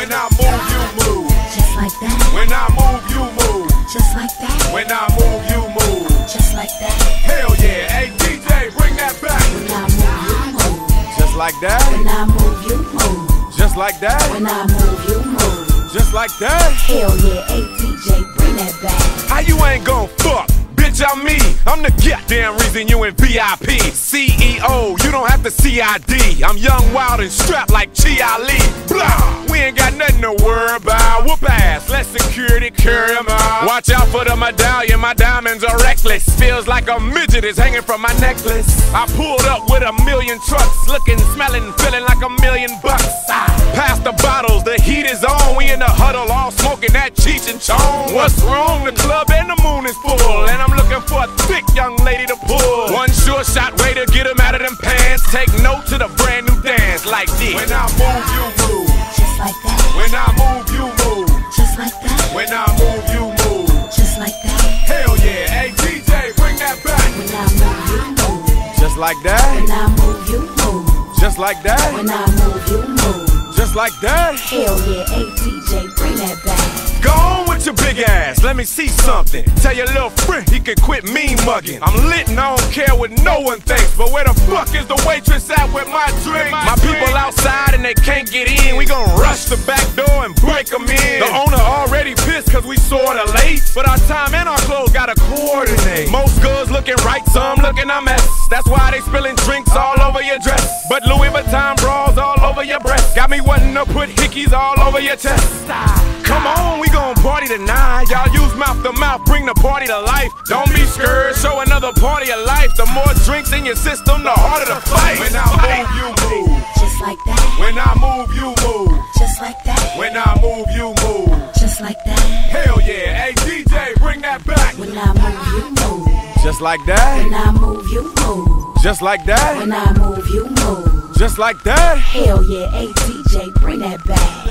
When I move, you move. Just like that. When I move, you move. Just like that. When I move, you move. Just like that. Hell yeah, hey DJ, bring that back. When I move, you move. Just like that. When I move, you move. Just like that. When I move, you move. Just like that. Hell yeah, hey DJ, bring that back. How you ain't gon' fuck? Bitch, I'm me. I'm the goddamn reason you in VIP. CEO, you don't have to CID. I'm young, wild, and strapped like Chi Ali. Blah! We ain't got nothing to worry about. Whoop ass, let security carry 'em out. Watch out for the medallion, my diamonds are reckless. Feels like a midget is hanging from my necklace. I pulled up with 1,000,000 trucks, looking, smelling, feeling like $1,000,000. Pass the bottles, the heat is on. We in the huddle, all smoking that Cheech and Chong. What's wrong? The club and the moon is full, and I'm looking for a thick young lady to pull. One sure shot way to get 'em out of them pants. Take note to the brand new dance like this. When I move, you move. Just like that. When I move, you move. Just like that. When I move, you move. Just like that. Hell yeah, hey DJ, bring that back. When I move, you move. Just like that. When I move, you move. Just like that. When I move, you move. Just like that. Hell yeah, hey DJ, bring that back. Go on with your big ass, let me see something. Tell your little friend he can quit mean mugging. I'm lit and I don't care what no one thinks, but where the fuck is the waitress at with my drink? My people outside and they can't get in. We gon' rush the back door and break them in. The owner already pissed cause we sorta late, but our time and our clothes gotta coordinate. Most girls looking right, some looking a mess. That's why they spilling drinks all over your dress, but Louis Vuitton bras all over your breast. Got me wanting to put hickeys all over your chest. Come on, we gon' party tonight. Y'all use mouth to mouth, bring the party to life. Don't be scared, show another party of life. The more drinks in your system, the harder the fight. When I move, you move. Just like that. When I move, you move. Just like that. When I move, you move. Just like that. Hell yeah, hey DJ, bring that back. When I move, you move. Just like that. When I move, you move. Just like that. When I move, you move. Just like that. Hell yeah, hey DJ, bring that back.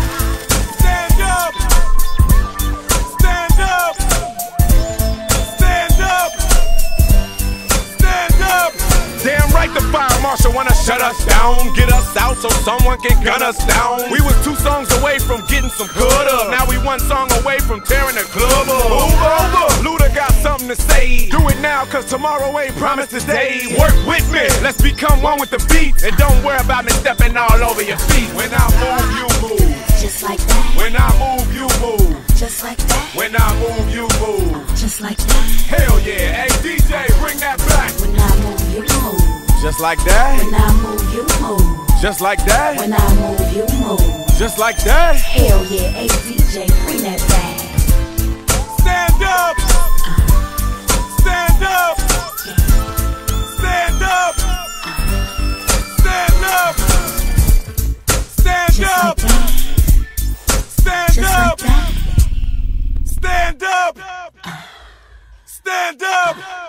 Stand up. Stand up. Stand up. Stand up. Damn right the fire marshal wanna shut us down, get us out so someone can gun us down. We was 2 songs away from getting some good up. Now we 1 song away from tearing the club up. Move over. Luda got something to say. Do it now cause tomorrow ain't promised today. Work with me. Let's become one with the beat. And don't worry about me stepping all over your feet. When I move, you move. Just like that. When I move, you move. Just like that. When I move, you move. Just like that. Hell yeah, hey DJ, bring that back. When I move, you move. Just like that. When I move, you move. Just like that. When I move, you move. Just like that. Hell yeah, hey DJ, bring that back. Stand up. Stand up. Stand up. Stand up. Stand Just up. like that. Stand Just up. like that. Stand up. Stand up.